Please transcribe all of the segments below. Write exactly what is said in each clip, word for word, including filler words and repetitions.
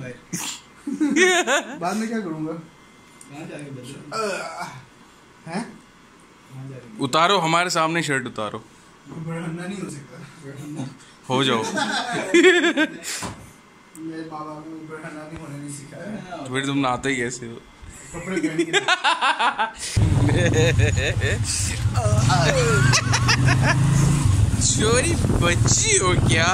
बाद में क्या करूँगा? हैं? उतारो हमारे सामने शर्ट उतारो। बढ़ाना नहीं हो सकता। हो जाओ। मेरे माँ बाप ने बढ़ाना नहीं होने नहीं सिखाया। फिर तुम नहाते ही कैसे हो? कपड़े पहन के। चोरी बच्ची हो क्या?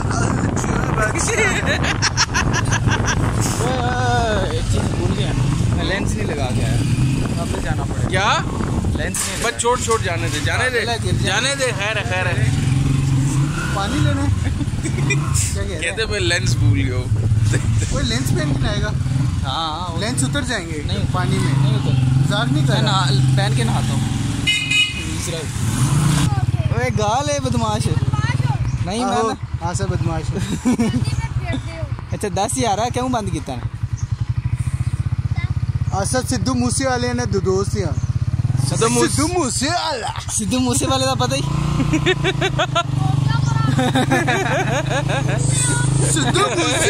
एक चीज भूल गया, मैं लेंस नहीं लगा के आया, अब तो जाना पड़ेगा। क्या? लेंस नहीं बस छोड़ छोड़ जाने दे, जाने दे, जाने दे। खैर है खैर है। पानी लेने क्या कहते मैं लेंस भूल गया हूँ। कोई लेंस पहन के आएगा? हाँ, लेंस उतर जाएंगे नहीं पानी में। नहीं उतर, मजाक नहीं कर रहा। पहन के नहाता हूँ। ओए गाल है बदमाश। नहीं मैं हाँ सर बदमाश। अच्छा दस यार क्यों बंद किया? असद सिद्धू मूसे वाले ने दो दोस्त हैं। सिद्धू सिद्धू मूसे वाला सिद्धू मूसे वाले का पता ही। सिद्धू मूसे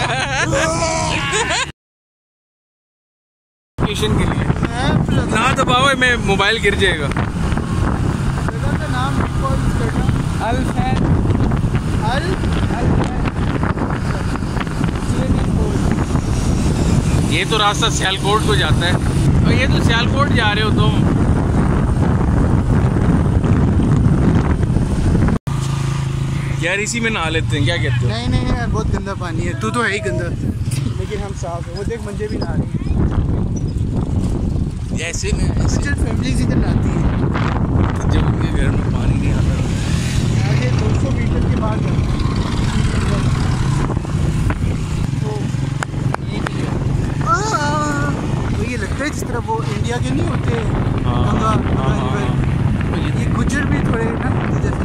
के लिए ना दबाओ, मैं मोबाइल गिर जाएगा। जगह का नाम अल्फैन अल ये तो रास्ता सियालकोट को जाता है और ये तो सियालकोट जा रहे हो तुम। यार इसी में नहा लेते हैं, क्या कहते हो? नहीं नहीं यार बहुत गंदा पानी है। तू तो है ही गंदा, लेकिन हम साफ है। वो देख मंजे भी नहा रही हैं। ऐसे में ऐसे फैमिलीज इधर नहाती है जब उनके घर में पानी नहीं आता। आगे दो सौ मीटर के बाद तो ये लगता है जिस तरह वो इंडिया के नहीं होते गंगा रिवर। ये गुज्जर भी थोड़े ना जैसे।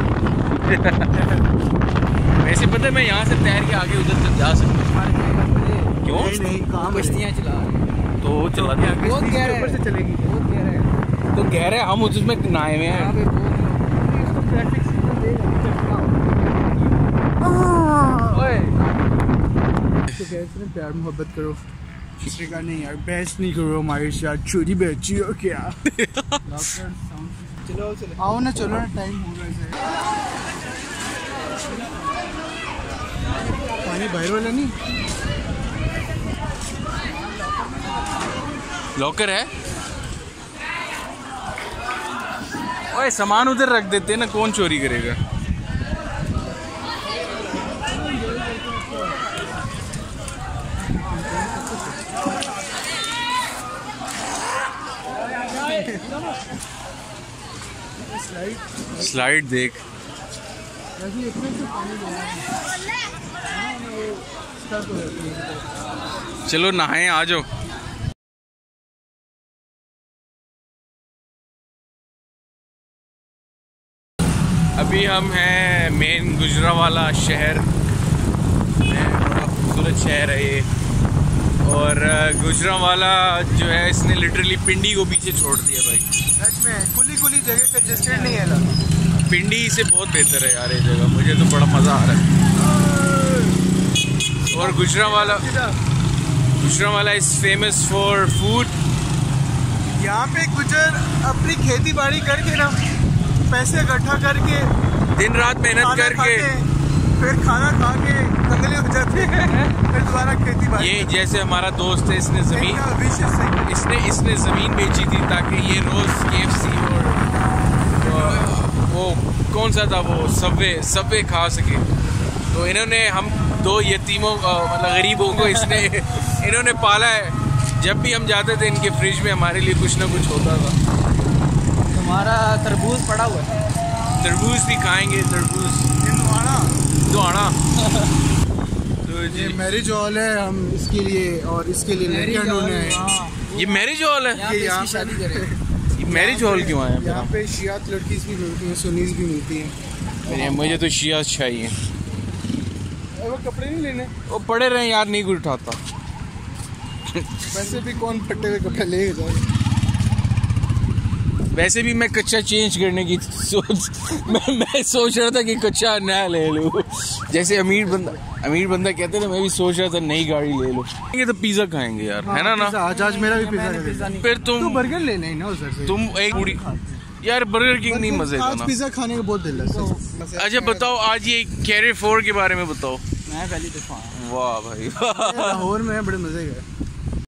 वैसे पता है मैं यहाँ से तैर के आगे उधर तक जा सकता हूँ। क्यों? नहीं नहीं कहाँ बस्तियाँ चला तो चला गया। बहुत गहरा है, से चलेगी। बहुत गहरा है। तो गहरे हम उसमें नहाए हुए हैं। ट्रैफिक सिग्नल देगा। ओए तो कहते हैं प्यार मोहब्बत करो। दूसरे का नहीं यार, बहस नहीं करो हमारे साथ। छोरी बच्ची हो क्या? चलो चलो आओ ना, चलो ना, टाइम हो गया है। पानी बाहर वाला नहीं, लॉकर है। ओए सामान उधर रख देते हैं ना, कौन चोरी करेगा? स्लाइड देख। चलो नहाएं, आ जाओ। अभी हम हैं मेन गुजरावाला शहर में। बड़ा खूबसूरत शहर है ये। और गुजरावाला जो है इसने लिटरली पिंडी को पीछे छोड़ दिया भाई। सच में खुली खुली जगह कंजेस्टेड नहीं है ना। पिंडी से बहुत बेहतर है यार ये जगह, मुझे तो बड़ा मज़ा आ रहा है। और Gujranwala Gujranwala is famous for food. यहाँ पे गुजर अपनी खेती बाड़ी करके ना, पैसे इकट्ठा करके, दिन रात मेहनत करके, फिर खाना खा के कंगले हो जाते हैं, फिर दोबारा खेती बाड़ी। ये जैसे हमारा दोस्त है, इसने जमीन इसने इसने ज़मीन बेची थी ताकि ये रोज़ केएफसी और वो कौन सा था वो सबवे सबवे खा सके। तो इन्होंने हम दो यतीमों मतलब गरीबों को इसने इन्होंने पाला है। जब भी हम जाते थे इनके फ्रिज में हमारे लिए कुछ ना कुछ होता था। तुम्हारा तरबूज पड़ा हुआ है। तरबूज भी खाएंगे, तरबूज दुआना। तो ये मैरिज हॉल है, हम इसके लिए और इसके लिए लड़कियां ढूंढने हैं। ये मैरिज हॉल है। ये यहाँ शादी करें। मैरिज हॉल क्यों आया? यहाँ पे शियात लड़की भी मिलती हैं, सुन्नीस भी मिलती हैं। मुझे तो शिया चाहिए। वो कपड़े नहीं लेने, वो पड़े रहे यार, नहीं कोई उठाता। वैसे भी कौन फटे हुए कपड़े लेके जाए। वैसे भी मैं कच्चा चेंज करने की सोच मैं मैं सोच रहा था कि कच्चा नया ले लूँ, जैसे अमीर बंदा अमीर बंदा कहते थे, मैं भी सोच रहा था नई गाड़ी ले लूँ। ये तो पिज्जा खाएंगे यार, है ना ना? आज आज मेरा भी पिज्जा। फिर तुम बर्गर ले नहीं ना उधर से, तुम एक पूरी यार बर्गर किंग नहीं मजे का ना। पिज्जा खाने का बहुत दिल है। अच्छा बताओ, आज ये कैरे फोर के बारे में बताओ। मैं पहली दफा। वाह भाई लाहौर में बड़े मजे गए।